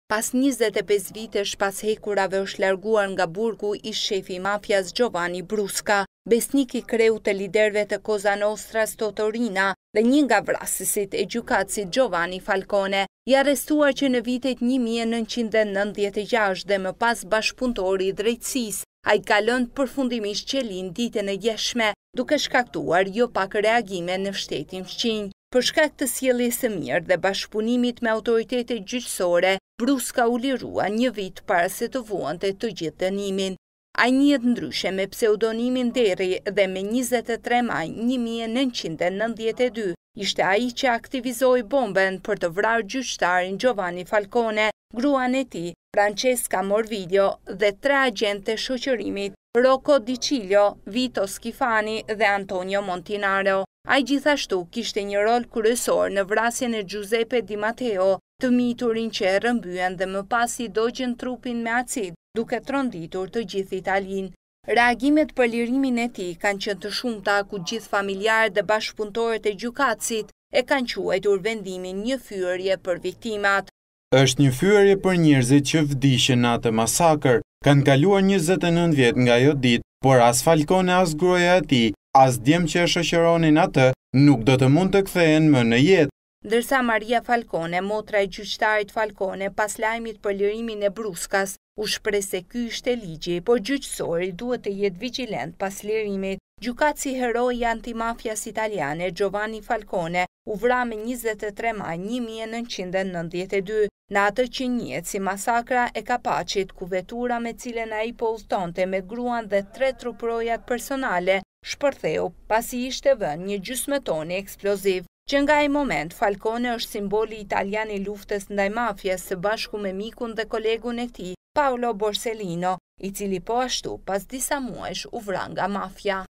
Pas 25 vitesh pas hekurave është larguar nga burgu ish shefi mafias Giovanni Brusca, besnik I kreut të liderëve të Cosa Nostras Totorina dhe një nga vrasësit e gjykatësit Giovanni Falcone, I arrestuar që në vitet 1996 dhe më pas bashkëpunëtori I drejtësisë, ai ka lënë përfundimisht qelin ditën e jeshme, duke shkaktuar jo pak reagime në shtetin fqinj. Për shkak të sjelljes së mirë dhe bashkëpunimit me autoritetet gjyqësore, Brusca u lirua një vit para se të vuante të gjithë dënimin. Ai njihet ndryshe me pseudonimin Deri dhe me 23 maj 1992 ishte ai që aktivizoi bomben për të vrarë gjyqtarin Giovanni Falcone, gruan e tij, Francesca Morvillo dhe 3 agentë të shoqërimit, Rocco Di Cilio, Vito Schifani dhe Antonio Montinaro. Ai gjithashtu kishte një rol kryesor në vrasjen e Giuseppe Di Matteo, të miturin që e rrëmbyen dhe më pas I dogjën trupin me acid, duke tronditur të gjithë Italinë. Reagimet për lirimin e tij kanë qenë të shumta, ku gjithë familjarët dhe bashkëpunëtorët e gjykatësit e kanë quajtur vendimin një fyerje për viktimat. Është një fyerje për njerëzit që vdiqën në atë masakër. Kanë kaluar 29 vjet nga ajo ditë, por as Falcone as gruaja e tij, as djem që e shoqëronin atë, nuk do të mund të kthehen më në jetë. Ndërsa Maria Falcone, motra e gjyqtarit Falcone, pas lajmit për lirimin e Bruscas, u shpreh se ky ishte ligji, por gjyqësori duhet të jetë vigjilent pas lirimit. Gjykatësi heroi antimafjas italiane Giovanni Falcone u vra me 23 maj 1992, në atë që njihet si masakra e Kapaqit, ku vetura me cilën ai po udhtonte me gruan dhe 3 truprojat personale shpërtheu pasi ishte vënë një gjysmëtoni eksploziv. Që nga ai moment Falcone është simboli italian I luftës ndaj mafjes së bashku me mikun dhe kolegun e tij, Paolo Borsellino, I cili po ashtu pas disa muajsh u vra nga mafja.